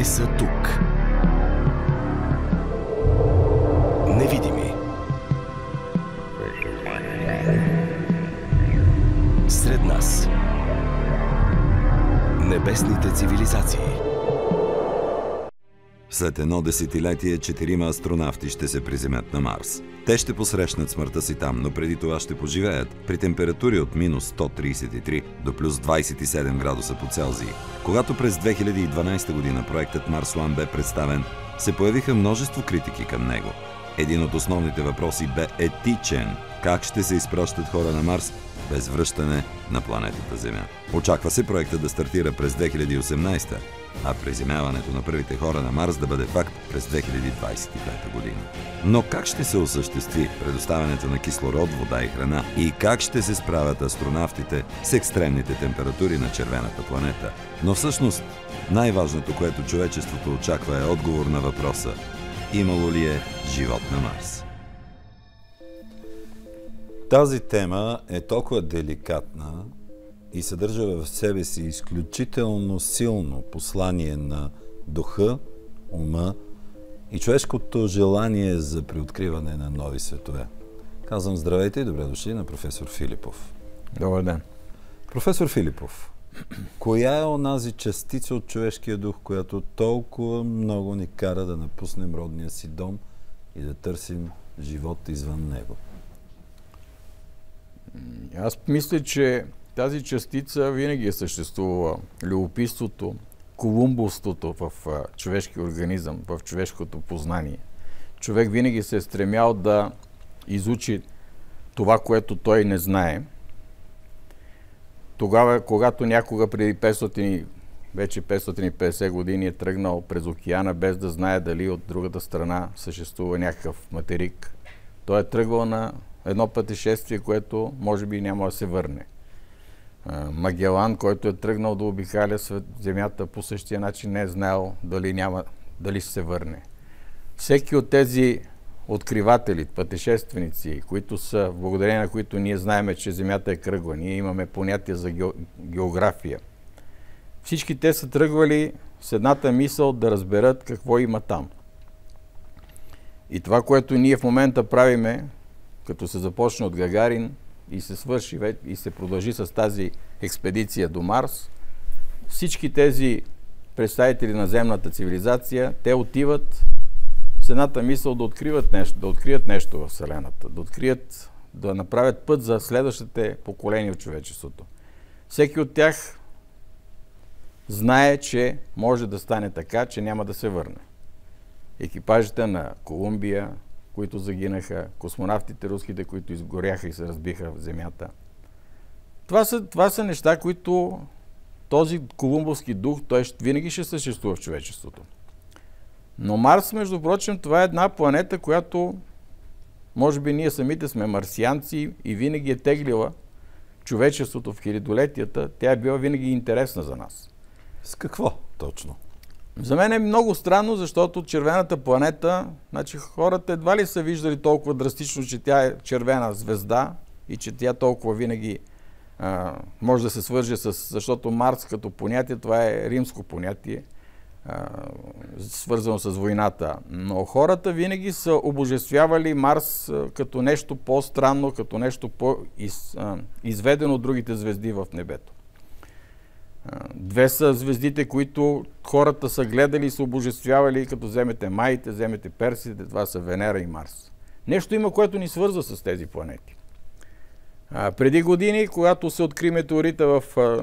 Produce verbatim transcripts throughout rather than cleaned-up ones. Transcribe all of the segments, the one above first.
са тук. Невидими. Сред нас. Небесните цивилизации. След едно десетилетие четирима астронавти ще се приземят на Марс. Те ще посрещнат смъртта си там, но преди това ще поживеят при температури от минус сто тридесет и три до плюс двадесет и седем градуса по Целзий. Когато през две хиляди и дванадесета година проектът Марс One бе представен, се появиха множество критики към него. Един от основните въпроси бе етичен. Как ще се изпращат хора на Марс без връщане на планетата Земя? Очаква се проектът да стартира през две хиляди и осемнадесета, а приземяването на първите хора на Марс да бъде факт през две хиляди двадесет и пета година. Но как ще се осъществи предоставянето на кислород, вода и храна? И как ще се справят астронавтите с екстремните температури на червената планета? Но всъщност най-важното, което човечеството очаква, е отговор на въпроса: имало ли е живот на Марс? Тази тема е толкова деликатна и съдържа в себе си изключително силно послание на духа, ума и човешкото желание за преоткриване на нови светове. Казвам здравейте и добре дошли на професор Филипов. Добър ден. Професор Филипов, коя е онази частица от човешкия дух, която толкова много ни кара да напуснем родния си дом и да търсим живот извън него? Аз мисля, че тази частица винаги е съществувала. Любопитството, колумбовството в човешкия организъм, в човешкото познание. Човек винаги се е стремял да изучи това, което той не знае. Тогава, когато някога преди петстотин, вече петстотин и петдесет години е тръгнал през океана, без да знае дали от другата страна съществува някакъв материк, той е тръгвал на едно пътешествие, което може би няма да се върне. Магелан, който е тръгнал да обикаля Земята по същия начин, не е знаел дали, няма, дали ще се върне. Всеки от тези откриватели, пътешественици, които са, благодарение на които ние знаем, че Земята е кръгла, ние имаме понятие за география. Всички те са тръгвали с едната мисъл да разберат какво има там. И това, което ние в момента правиме, като се започне от Гагарин и се свърши и се продължи с тази експедиция до Марс, всички тези представители на земната цивилизация, те отиват с едната мисъл да откриват нещо, да открият нещо в Вселената, да открият, да направят път за следващите поколения от човечеството. Всеки от тях знае, че може да стане така, че няма да се върне. Екипажите на Колумбия, които загинаха, космонавтите руските, които изгоряха и се разбиха в Земята. Това са, това са неща, които този колумбовски дух, той винаги ще съществува в човечеството. Но Марс, между прочим, това е една планета, която може би ние самите сме марсианци и винаги е теглила човечеството в хилядолетията. Тя е била винаги интересна за нас. С какво точно? За мен е много странно, защото червената планета, значи хората едва ли са виждали толкова драстично, че тя е червена звезда и че тя толкова винаги а, може да се свърже с... Защото Марс като понятие, това е римско понятие, а, свързано с войната. Но хората винаги са обожествявали Марс а, като нещо по-странно, като нещо по-изведено от другите звезди в небето. Две са звездите, които хората са гледали и са обожествявали, като вземете Маите, вземете Персите, това са Венера и Марс. Нещо има, което ни свързва с тези планети. А, преди години, когато се откри метеорита в а,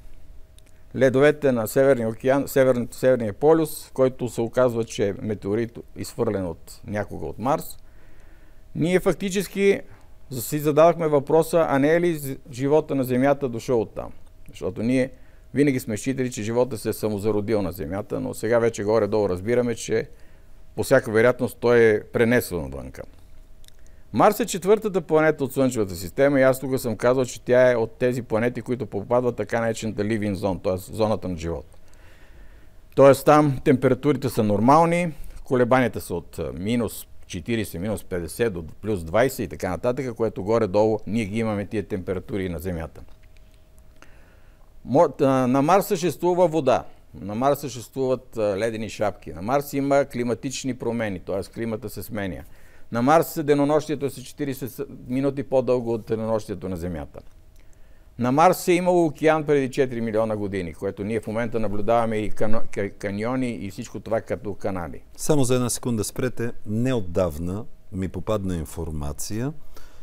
ледовете на Северния океан, Север, Северния полюс, който се оказва, че е метеорит изхвърлен от някога от Марс, ние фактически си задавахме въпроса, а не е ли живота на Земята дошъл оттам? Защото ние винаги сме считали, че живота се е самозародил на Земята, но сега вече горе-долу разбираме, че по всяка вероятност той е пренесен отвънка. Марс е четвъртата планета от Слънчевата система и аз тук съм казал, че тя е от тези планети, които попадват така наречената living zone, т.е. зоната на живот. Тоест там температурите са нормални, колебанията са от минус четиридесет, минус петдесет до плюс двадесет и така нататък, което горе-долу ние ги имаме тия температури на Земята. На Марс съществува вода. На Марс съществуват а, ледени шапки. На Марс има климатични промени, т.е. климата се сменя. На Марс денонощието е с четирийсет минути по-дълго от денонощието на Земята. На Марс е имало океан преди четири милиона години, което ние в момента наблюдаваме и кано, каньони и всичко това като канали. Само за една секунда спрете. Неотдавна ми попадна информация,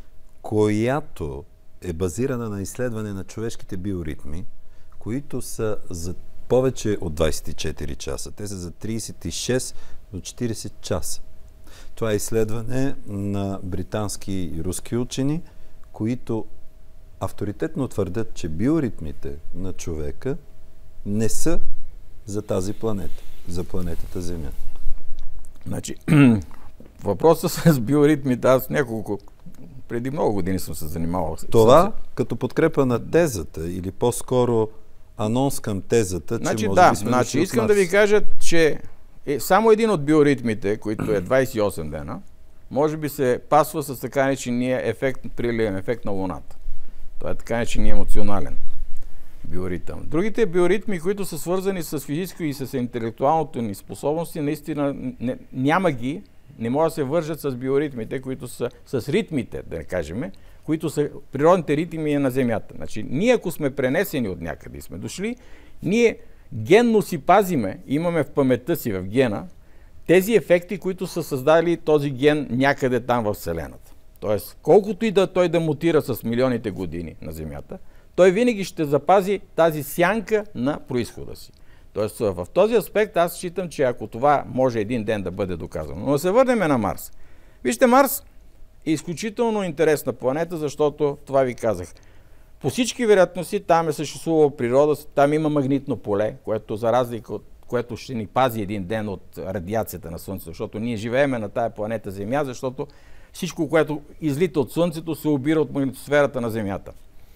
която е базирана на изследване на човешките биоритми, които са за повече от двайсет и четири часа. Те са за трийсет и шест до четирийсет часа. Това е изследване на британски и руски учени, които авторитетно твърдят, че биоритмите на човека не са за тази планета, за планетата Земя. Значи, въпросът с биоритмите, аз няколко, преди много години съм се занимавал. Това с... като подкрепа на тезата или по-скоро анонс към тезата, значи, че може да, би сме значи, искам нас. да ви кажа, че е, само един от биоритмите, който е двайсет и осем дена, може би се пасва с така наречения ефект, приливен ефект на Луната. Това е така наречения емоционален биоритъм. Другите биоритми, които са свързани с физическо и с интелектуалното ни способности, наистина не, няма ги, не могат да се вържат с биоритмите, които са с ритмите, да кажем, които са природните ритми на Земята. Значи, ние ако сме пренесени от някъде и сме дошли, ние генно си пазиме, имаме в паметта си, в гена, тези ефекти, които са създали този ген някъде там в Вселената. Тоест, колкото и да той да мутира с милионите години на Земята, той винаги ще запази тази сянка на произхода си. Тоест, в този аспект аз считам, че ако това може един ден да бъде доказано. Но да се върнем на Марс. Вижте, Марс е изключително интересна планета, защото това ви казах. По всички вероятности там е съществувала природа, там има магнитно поле, което за разлика от което ще ни пази един ден от радиацията на Слънцето, защото ние живееме на тая планета Земя, защото всичко, което излита от Слънцето, се обира от магнитосферата на Земята.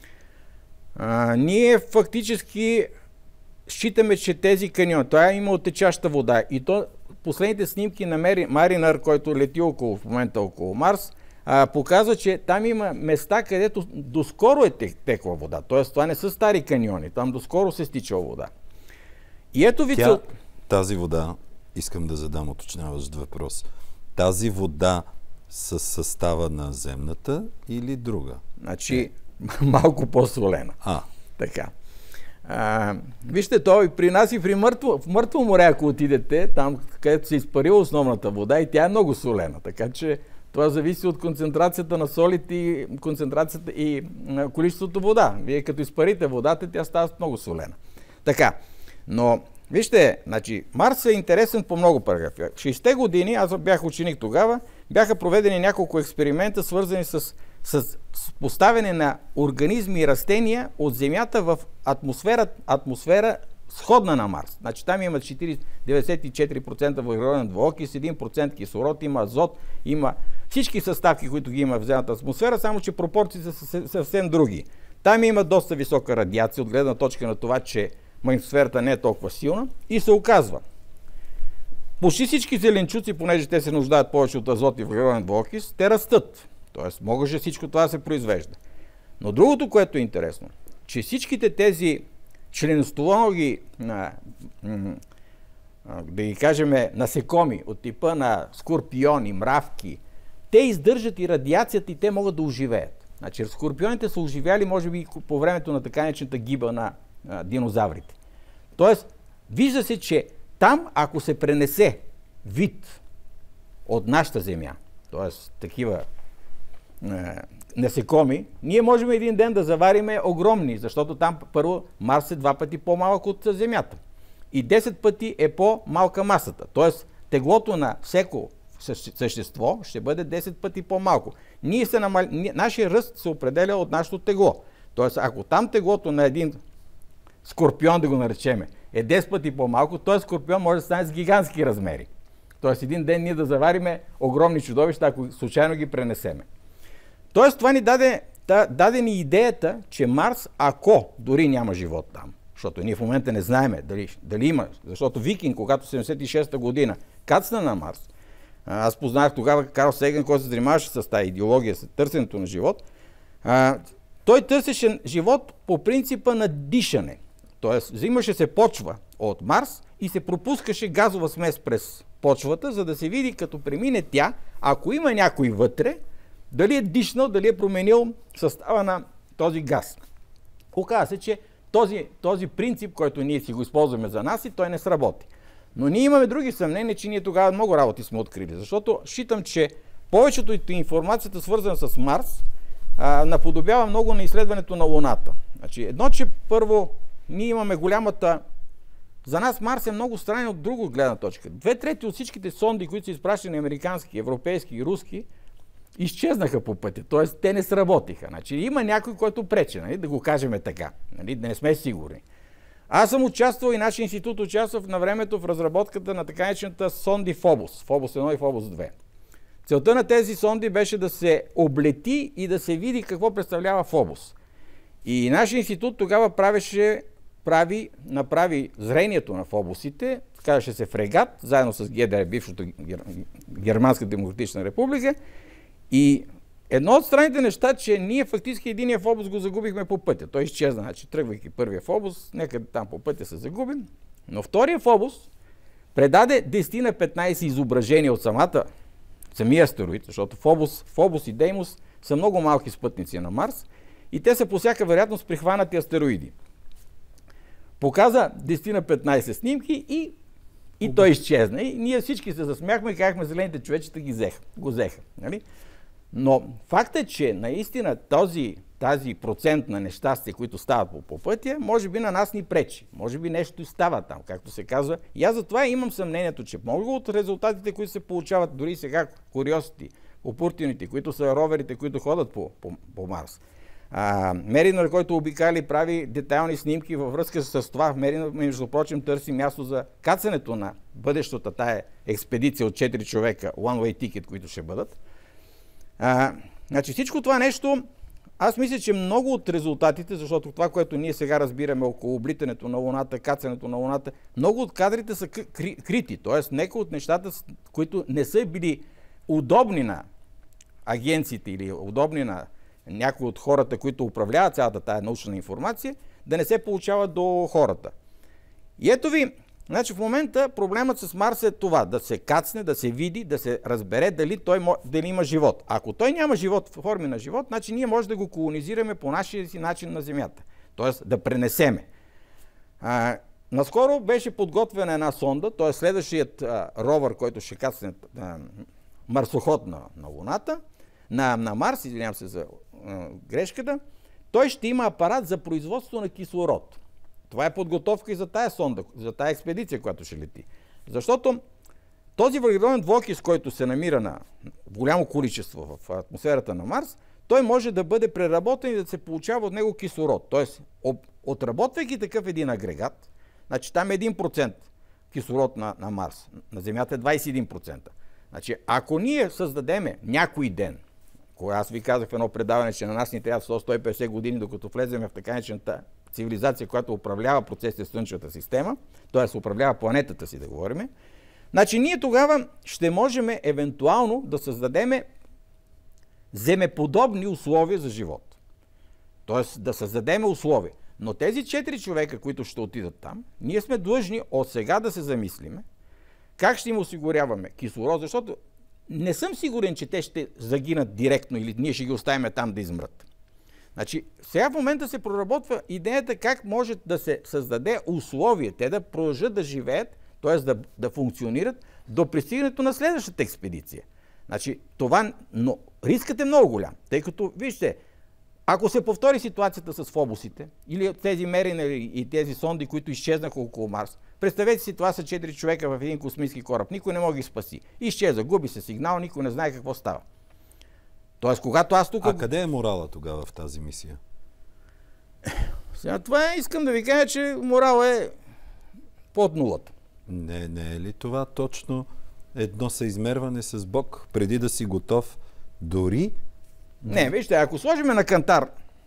А, ние фактически считаме, че тези каньони, това има течаща вода и то последните снимки на Маринър, който лети около, в момента около Марс, а, показва, че там има места, където доскоро е текла вода. Т.е. това не са стари каньони, там доскоро се стичала вода. И ето ви Тя, тази вода, искам да задам уточняващ въпрос, тази вода с състава на земната или друга? Значи, малко по-солена. А. Така. А, вижте, той при нас и при мъртво, в Мъртво море, ако отидете, там където се изпарила основната вода и тя е много солена. Така че това зависи от концентрацията на солите и концентрацията и а, количеството вода. Вие като изпарите водата, тя става много солена. Така. Но, вижте, значи, Марс е интересен по много параграфи. В шейсетте години, аз бях ученик тогава, бяха проведени няколко експеримента, свързани с, с поставяне на организми и растения от Земята в атмосфера, атмосфера сходна на Марс. Значи там има деветдесет и четири процента въглероден двуокис, един процент кислород, има азот, има всички съставки, които ги има в земната атмосфера, само че пропорциите са съвсем други. Там има доста висока радиация, от гледна точка на това, че магнитосферата не е толкова силна и се оказва. Почти всички зеленчуци, понеже те се нуждаят повече от азот и въглероден двуокис, те растат. Тоест, можеше всичко това да се произвежда. Но другото, което е интересно, че всичките тези членостоноги, да ги кажем, насекоми от типа на скорпиони, мравки, те издържат и радиацията и те могат да оживеят. Значи, скорпионите са оживяли, може би, по времето на така наречената гиба на а, динозаврите. Тоест, вижда се, че там, ако се пренесе вид от нашата Земя, т.е. такива е, насекоми, ние можем един ден да завариме огромни, защото там първо Марс е два пъти по-малък от Земята и десет пъти е по-малка масата. Т.е. теглото на всеко същество ще бъде десет пъти по-малко. Ние се намал... Нашия ръст се определя от нашето тегло. Т.е. ако там теглото на един скорпион, да го наречеме, е десет пъти по-малко, този скорпион може да стане с гигантски размери. Тоест един ден ние да завариме огромни чудовища, ако случайно ги пренесеме. Тоест това ни даде, да, даде ни идеята, че Марс, ако дори няма живот там, защото ние в момента не знаеме дали, дали има, защото Викинг, когато седемдесет и шеста година кацна на Марс, аз познах тогава Карл Сейгън, който се занимаваше с тази идеология, с търсенето на живот, а, той търсеше живот по принципа на дишане. Тоест, взимаше се почва от Марс и се пропускаше газова смес през почвата, за да се види като премине тя, ако има някой вътре, дали е дишнал, дали е променил състава на този газ. Оказва се, че този, този принцип, който ние си го използваме за нас, и той не сработи. Но ние имаме други съмнения, че ние тогава много работи сме открили, защото считам, че повечето от информацията, свързана с Марс, а, наподобява много на изследването на Луната. Значи, едно, че първо ние имаме голямата... За нас Марс е много странен от друга гледна точка. Две трети от всичките сонди, които са изпращани, американски, европейски и руски, изчезнаха по пътя. Т.е. те не сработиха. Значи, има някой, който прече, нали? Да го кажем така. Нали? Да не сме сигурни. Аз съм участвал и нашия институт участвал на времето в разработката на така наречената сонди Фобос. Фобос едно и Фобос две. Целта на тези сонди беше да се облети и да се види какво представлява Фобос. И нашия институт тогава правеше, прави, направи зрението на Фобосите, казваше се Фрегат, заедно с ГДР, бившата Германска демократична република. И едно от странните неща, че ние фактически единия Фобос го загубихме по пътя. Той изчезна, значи тръгвайки първия Фобос, някъде там по пътя се загубим. Но втория Фобос предаде десет на петнайсет изображения от самата, самия астероид, защото Фобос, Фобос и Деймос са много малки спътници на Марс и те са по всяка вероятност прихванати астероиди. Показа десет на петнайсет снимки и, и той изчезна. И ние всички се засмяхме и казахме, зелените човечета ги взеха, го взеха. Нали? Но факт е, че наистина този, тази процент на нещастия, които стават по, по пътя, може би на нас ни пречи. Може би нещо става там, както се казва. И аз затова имам съмнението, че много от резултатите, които се получават дори сега, Curiosity, Opportunity, които са роверите, които ходят по, по, по Марс. Меринър, който обикали, прави детайлни снимки във връзка с това. Меринър, между прочим, търси място за кацането на бъдещата тая експедиция от четири човека, one-way ticket, които ще бъдат. А, значи всичко това нещо, аз мисля, че много от резултатите, защото това, което ние сега разбираме около облитането на Луната, кацането на Луната, много от кадрите са кри, крити, т.е. някои от нещата, които не са били удобни на агенциите или удобни на някои от хората, които управляват цялата тая научна информация, да не се получават до хората. И ето ви, значи в момента проблемът с Марс е това, да се кацне, да се види, да се разбере дали той дали има живот. Ако той няма живот в форми на живот, значи ние може да го колонизираме по нашия си начин на Земята. Тоест да пренесеме. А, наскоро беше подготвена една сонда, т.е. следващият а, ровър, който ще кацне а, марсоход на, на Луната, на, на Марс, извинявам се за а, грешката, той ще има апарат за производство на кислород. Това е подготовка и за тая сонда, за тая експедиция, която ще лети. Защото този въглероден двуокис, който се намира на голямо количество в атмосферата на Марс, той може да бъде преработен и да се получава от него кислород. Тоест, отработвайки такъв един агрегат, значи там е един процент кислород на, на Марс, на Земята е двайсет и един процента. Значи, ако ние създадеме някой ден, кога аз ви казах в едно предаване, че на нас ни трябва сто до сто и петдесет години, докато влеземе в така наречената цивилизация, която управлява процесите в Слънчевата система, т.е. управлява планетата си, да говорим, значи ние тогава ще можем евентуално да създадем земеподобни условия за живот. Т.е. да създадем условия. Но тези четири човека, които ще отидат там, ние сме длъжни от сега да се замислиме как ще им осигуряваме кислород, защото не съм сигурен, че те ще загинат директно или ние ще ги оставим там да измрат. Значи, сега в момента се проработва идеята как може да се създаде условие, те да продължат да живеят, т.е. да, да функционират до пристигането на следващата експедиция. Значи, това, но рискът е много голям, тъй като, вижте, ако се повтори ситуацията с Фобосите, или тези меринери и тези сонди, които изчезнаха около Марс, представете си, това са четири човека в един космически кораб, никой не може да ги спаси. Изчеза, губи се сигнал, никой не знае какво става. Тоест, когато аз тук... А къде е морала тогава в тази мисия? Сега това е, искам да ви кажа, че морал е под нулата. Не, не е ли това точно едно съизмерване с Бог, преди да си готов дори... Не, вижте, ако сложим на кантар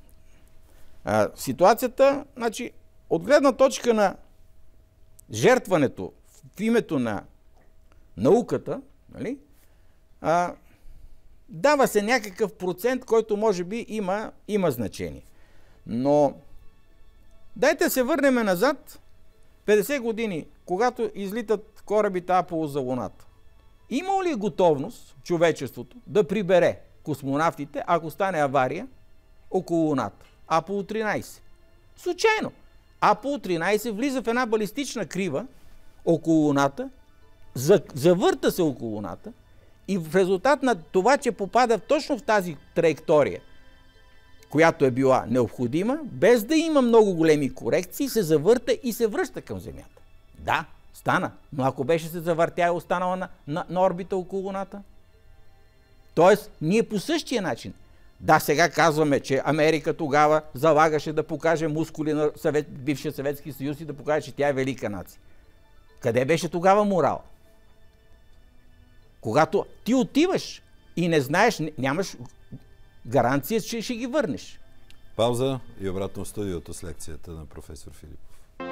а, ситуацията, значи, от гледна точка на жертването в името на науката, нали, а, дава се някакъв процент, който може би има, има значение. Но Дайте се върнем назад петдесет години, когато излитат корабите Аполо за Луната. Има ли готовност човечеството да прибере космонавтите, ако стане авария около Луната? Аполо тринайсет. Случайно. Аполо тринайсет влиза в една балистична крива около Луната, завърта се около Луната и в резултат на това, че попада точно в тази траектория, която е била необходима, без да има много големи корекции, се завърта и се връща към Земята. Да, стана, но ако беше се завъртя и останала на, на, на орбита около Луната. Тоест, ние по същия начин. Да, сега казваме, че Америка тогава залагаше да покаже мускули на съвет, бившия Съветски съюз и да покаже, че тя е велика нация. Къде беше тогава морал? Когато ти отиваш и не знаеш, нямаш гаранция, че ще ги върнеш. Пауза и обратно в студиото с лекцията на професор Филипов.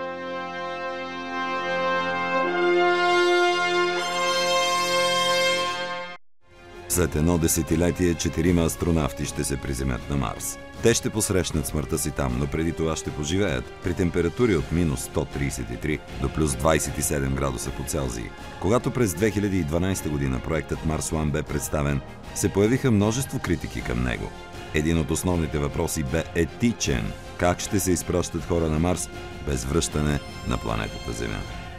След едно десетилетие четирима астронавти ще се приземят на Марс. Те ще посрещнат смъртта си там, но преди това ще поживеят при температури от минус сто трийсет и три до плюс двайсет и седем градуса по Целзий. Когато през две хиляди и дванайсета година проектът Марс One бе представен, се появиха множество критики към него. Един от основните въпроси бе етичен. Как ще се изпращат хора на Марс без връщане на планетата Земя?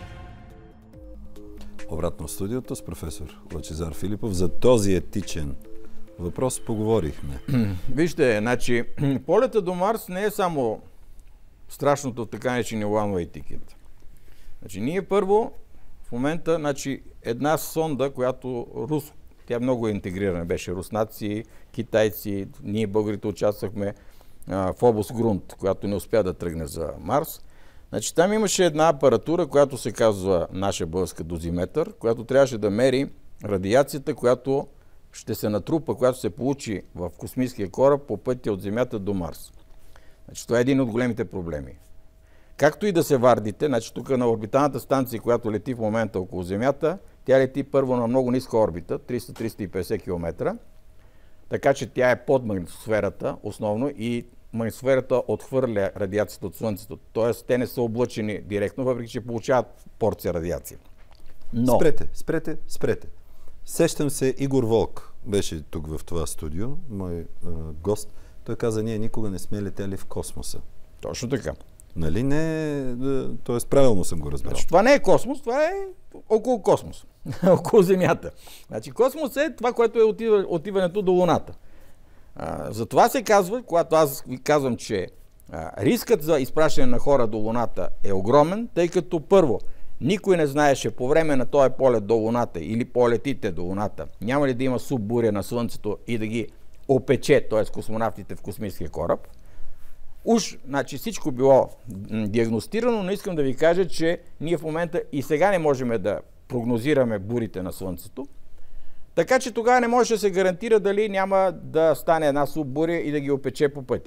Обратно в студиото с професор Лъчезар Филипов. За този етичен въпрос поговорихме. Вижте, значи, полета до Марс не е само страшното така наречения one-way ticket. Значи, ние първо в момента, значи, една сонда, която рус, тя много е интегрирана, беше руснаци, китайци, ние българите участвахме а, в област Грунт, която не успя да тръгне за Марс. Значи, там имаше една апаратура, която се казва наша българска дозиметър, която трябваше да мери радиацията, която ще се натрупа, която се получи в космическия кораб по пътя от Земята до Марс. Значи, това е един от големите проблеми. Както и да се вардите, значи тук на орбиталната станция, която лети в момента около Земята, тя лети първо на много ниска орбита, триста до триста и петдесет километра, така че тя е под магнитосферата основно и магнитосферата отхвърля радиацията от Слънцето. Тоест, те не са облъчени директно, въпреки че получават порция радиация. Но... Спрете, спрете, спрете. Сещам се, Игор Волк беше тук в това студио, мой е, гост. Той каза, ние никога не сме летели в космоса. Точно така. Нали не, т.е. правилно съм го разбрал. Значи, това не е космос, това е около космос, около Земята. Значи космос е това, което е отива, отиването до Луната. А, затова се казва, когато аз ви казвам, че а, рискът за изпращане на хора до Луната е огромен, тъй като първо, никой не знаеше по време на този полет до Луната или полетите до Луната, няма ли да има суббуря на Слънцето и да ги опече, т.е. космонавтите в космическия кораб. Уж, значи всичко било диагностирано, но искам да ви кажа, че ние в момента и сега не можем да прогнозираме бурите на Слънцето. Така че тогава не може да се гарантира дали няма да стане една суббуря и да ги опече по пътя.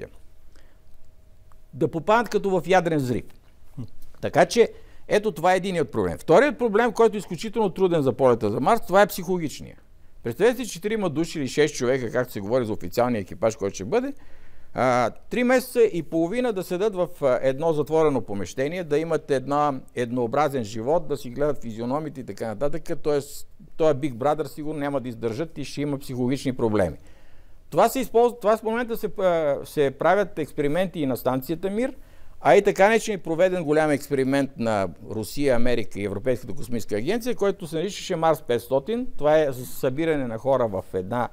Да попаднат като в ядрен взрив. Така че, ето това е един от проблем. Вторият проблем, който е изключително труден за полета за Марс, това е психологичния. Представете си четирима души или шест човека, както се говори за официалния екипаж, който ще бъде, три месеца и половина да седат в едно затворено помещение, да имат една, еднообразен живот, да си гледат физиономите и така нататък. Тоест, този Big Brother сигурно няма да издържат и ще има психологични проблеми. Това се използва, това в момента се, се правят експерименти и на станцията Мир, а и така не, че е проведен голям експеримент на Русия, Америка и Европейската космическа агенция, който се наричаше Марс петстотин. Това е събиране на хора в една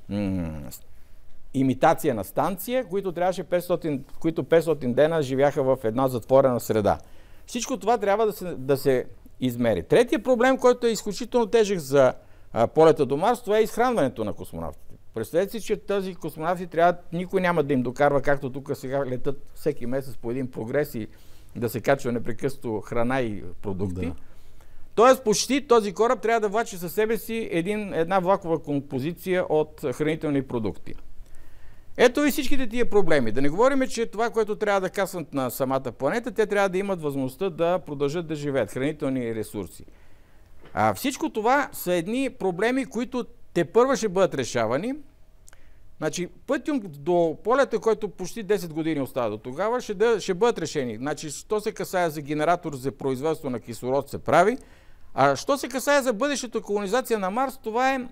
имитация на станция, които трябваше петстотин, които петстотин дена живяха в една затворена среда. Всичко това трябва да се, да се измери. Третия проблем, който е изключително тежък за а, полета до Марс, това е изхранването на космонавтите. Представете си, че тези космонавти трябва, никой няма да им докарва, както тук сега летат всеки месец по един прогрес и да се качва непрекъснато храна и продукти. Да. Тоест почти този кораб трябва да влачи със себе си един, една влакова композиция от хранителни продукти. Ето и всичките тия проблеми. Да не говорим, че това, което трябва да каснат на самата планета, те трябва да имат възможността да продължат да живеят. Хранителни ресурси. А всичко това са едни проблеми, които те първа ще бъдат решавани. Значи, пътем до полета, който почти десет години остава до тогава, ще, да, ще бъдат решени. Значи, що се касае за генератор за производство на кислород, се прави. А що се касае за бъдещата колонизация на Марс, това е...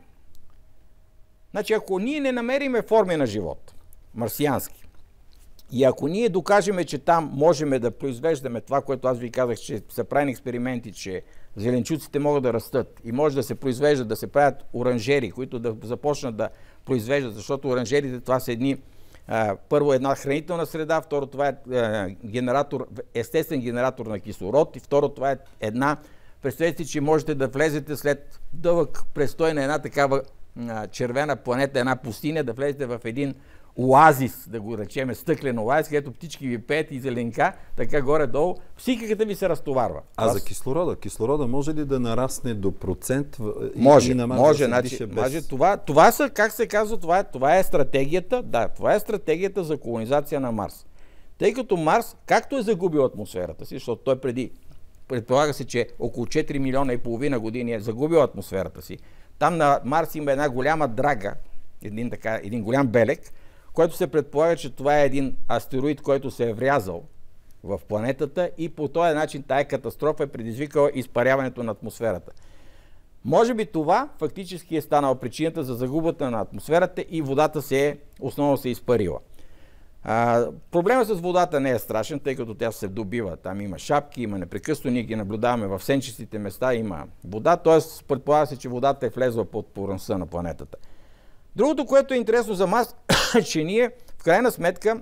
Значи, ако ние не намериме форми на живот, марсиански, и ако ние докажем, че там можем да произвеждаме това, което аз ви казах, че са правени експерименти, че зеленчуците могат да растат и може да се произвеждат, да се правят оранжери, които да започнат да произвеждат, защото оранжерите това са едни, а, първо една хранителна среда, второ това е а, генератор, естествен генератор на кислород и второ това е една, представете, че можете да влезете след дълъг престой на една такава а, червена планета, една пустиня, да влезете в един оазис, да го речеме стъклен оазис, където птички ви пеят и зеленка, така горе-долу, психиката ви се разтоварва. А Аз... за кислорода? Кислорода може ли да нарасне до процент? Може, и на може. Значи, без... може това, това са, как се казва, това е, това е стратегията, да, това е стратегията за колонизация на Марс. Тъй като Марс, както е загубил атмосферата си, защото той преди, предполага се, че около четири милиона и половина години е загубил атмосферата си, там на Марс има една голяма драга, един, така, един голям белег, който се предполага, че това е един астероид, който се е врязал в планетата и по този начин тая катастрофа е предизвикала изпаряването на атмосферата. Може би това фактически е станала причината за загубата на атмосферата и водата се е, основно се е изпарила. А, проблема с водата не е страшен, тъй като тя се добива. Там има шапки, има непрекъснато, ние ги наблюдаваме в сенчестите места, има вода, т.е. предполага се, че водата е влезла под повърхността на планетата. Другото, което е интересно за Марс, е, че ние в крайна сметка,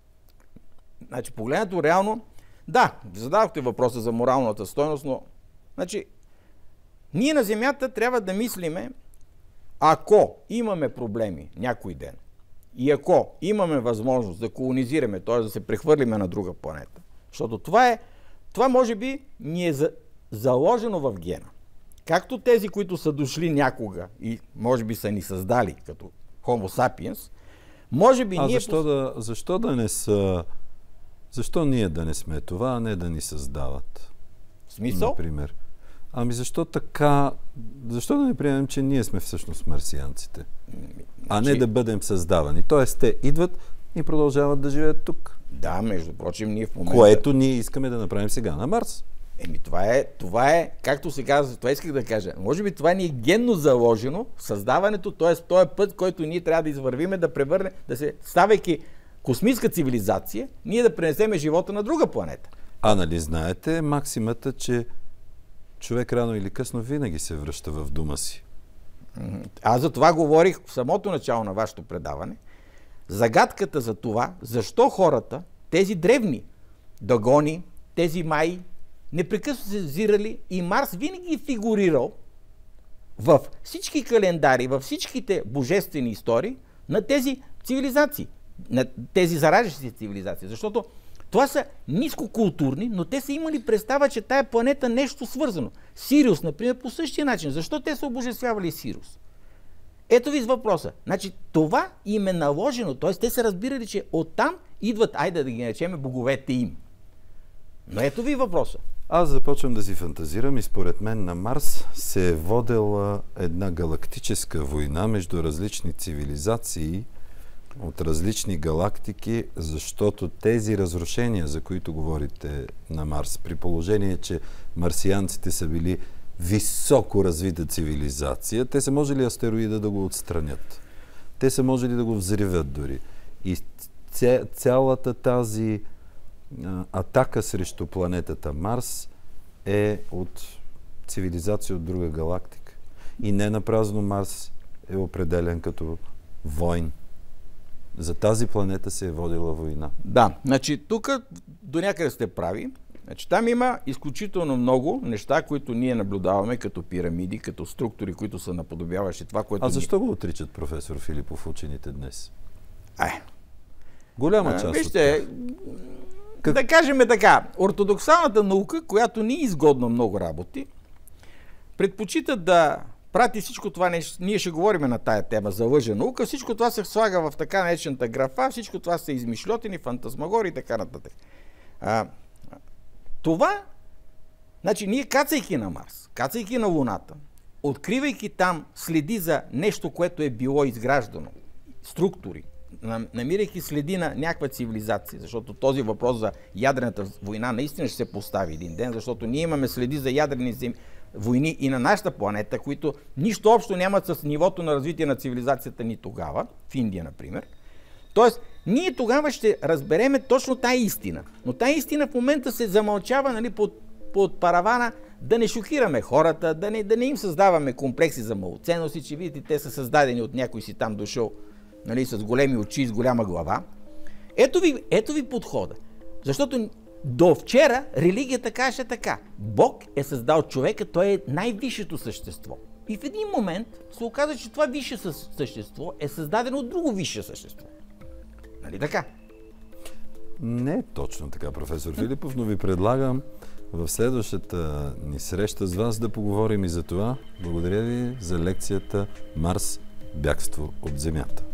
значи погледнато реално, да, зададохте въпроса за моралната стойност, но значи, ние на Земята трябва да мислиме, ако имаме проблеми някой ден и ако имаме възможност да колонизираме, т.е. да се прехвърлиме на друга планета, защото това е, това може би ни е за, заложено в гена. Както тези, които са дошли някога и може би са ни създали като Homo sapiens, може би а ние... Защо, да, защо да не са... Защо ние да не сме това, а не да ни създават? В смисъл? Например. Ами защо така... Защо да не приемем, че ние сме всъщност марсианците? А не да бъдем създавани. Тоест, те идват и продължават да живеят тук. Да, между прочим, ние в момента... Което ние искаме да направим сега на Марс. Еми, това е, това е, както се казва, това исках да кажа. Може би това ни е генно заложено, създаването, т.е. този път, който ние трябва да извървиме, да превърне, да се, ставайки космическа цивилизация, ние да пренесеме живота на друга планета. А нали знаете максимата, че човек рано или късно винаги се връща в дома си? Аз за това говорих в самото начало на вашето предаване. Загадката за това, защо хората, тези древни дагони, тези майи, непрекъснато се зирали и Марс винаги е фигурирал в всички календари, във всичките божествени истории на тези цивилизации, на тези заражащи цивилизации. Защото това са нискокултурни, но те са имали представа, че тая планета нещо свързано. Сириус, например, по същия начин. Защо те са обожествявали Сириус? Ето ви с въпроса. Значи това им е наложено, т.е. те са разбирали, че оттам идват, айде да ги наречем, боговете им. Но ето ви въпроса. Аз започвам да си фантазирам и според мен на Марс се е водела една галактическа война между различни цивилизации от различни галактики, защото тези разрушения, за които говорите на Марс, при положение, че марсианците са били високо развита цивилизация, те са можели астероида да го отстранят. Те са можели да го взривят дори. И цялата тази атака срещу планетата Марс е от цивилизация от друга галактика. И не напразно Марс е определен като войн. За тази планета се е водила война. Да, значи тук до някъде сте прави. Значи, там има изключително много неща, които ние наблюдаваме като пирамиди, като структури, които са наподобяващи това, което... А защо ни... го отричат, професор Филипов, учените днес? Ай. Голяма част а, вижте, от това. Как... Да кажем така, ортодоксалната наука, която не е изгодна много работи, предпочита да прати всичко това, нещо, ние ще говорим на тая тема за лъжа наука, всичко това се слага в така наречената графа, всичко това са измишлетини, фантазмагори и така нататък. А, това, значи ние кацайки на Марс, кацайки на Луната, откривайки там следи за нещо, което е било изграждано структури, намирайки следи на някаква цивилизация, защото този въпрос за ядрената война наистина ще се постави един ден, защото ние имаме следи за ядрени войни и на нашата планета, които нищо общо нямат с нивото на развитие на цивилизацията ни тогава, в Индия, например. Тоест, ние тогава ще разбереме точно тая истина. Но тая истина в момента се замълчава, нали, под, под паравана да не шокираме хората, да не, да не им създаваме комплекси за малоценности, че видите, те са създадени от някой си там дошъл, нали, с големи очи и с голяма глава. Ето ви, ето ви подхода. Защото до вчера религията каже така. Бог е създал човека, той е най-висшето същество. И в един момент се оказа, че това висше същество е създадено от друго висше същество. Нали така? Не е точно така, професор Филипов, но ви предлагам в следващата ни среща с вас да поговорим и за това. Благодаря ви за лекцията Марс – бягство от Земята.